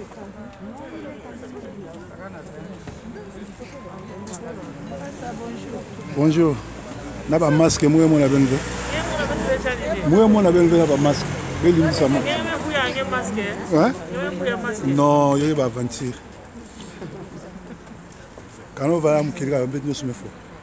Bonjour. N'a pas masque, moi mon abenve. Moi mon abenve n'a pas masque. Beli musama. Hein? Non, il va aventure. Quand on va à Mukirga, on va nous soumettre.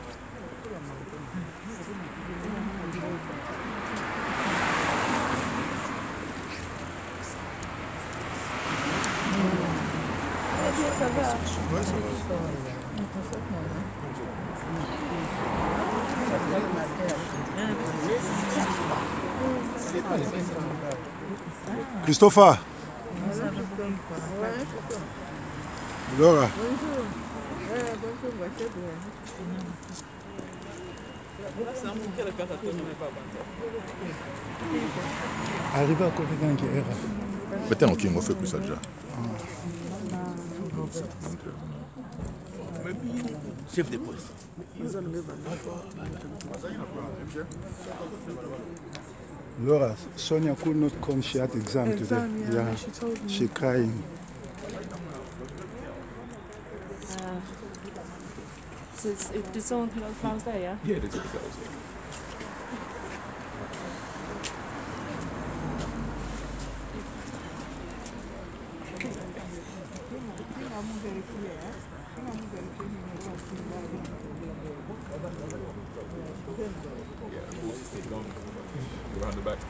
Christopher. Laura. Arrive à côté d'un guerre. Peut-être qu'on fait plus ça déjà. Chef de police. Laura, Sonia could not come. She had exam today. Yeah, she crying. Så det är sånt till att man säger? Ja, det är det. Around the back.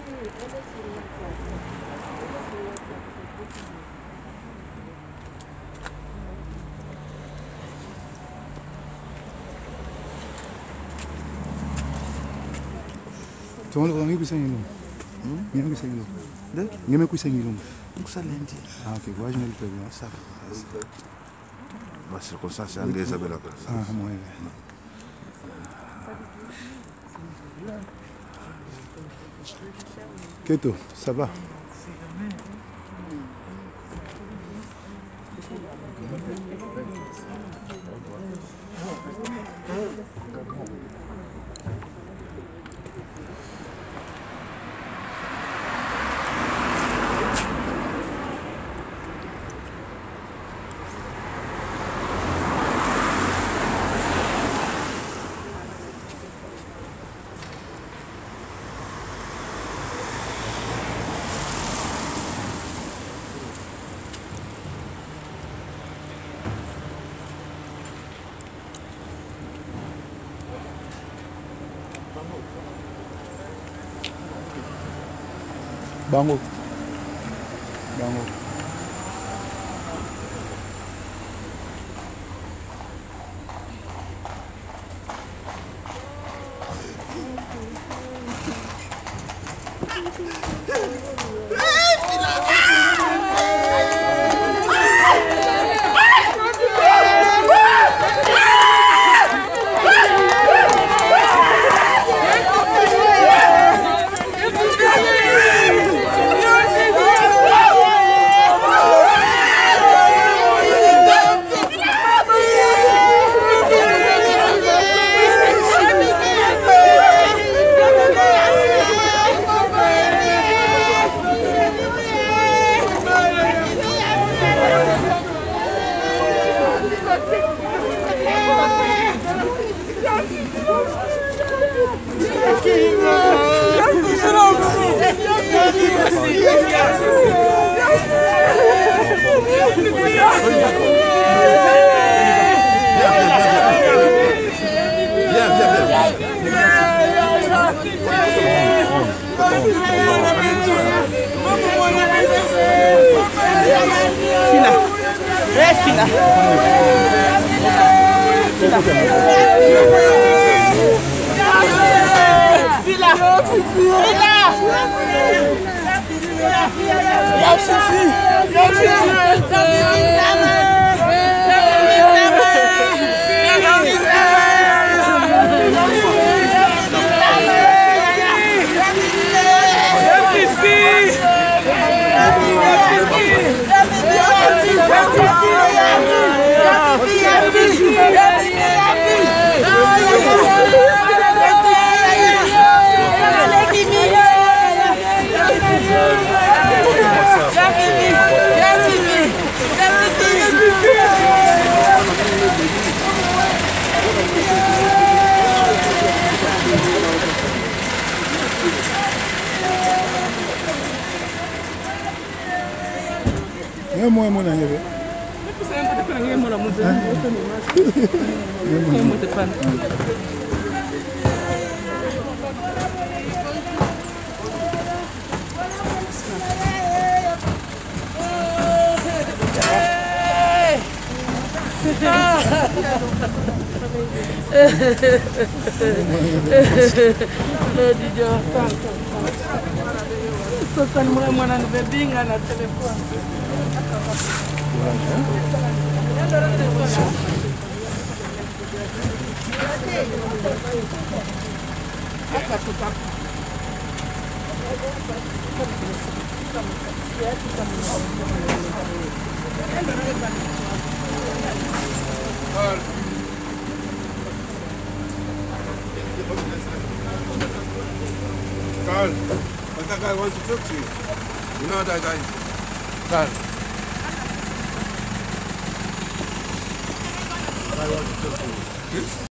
Tu vas nous kusanya ilum. Ngeme kusanya ilum. Ngeme kusanya ilum. Excelente. Ah, ok. Voyage nel peu. Ça. Ma circonstance anglaise avec la place. Ah, moi. Keto, ça va? Bango. Bango. Viens, Nge moye mo na ngebe. Sosan mulai mana bebinga na telepon. Carl, that guy wants to talk to you. You know that guy? Carl. I want to talk to you.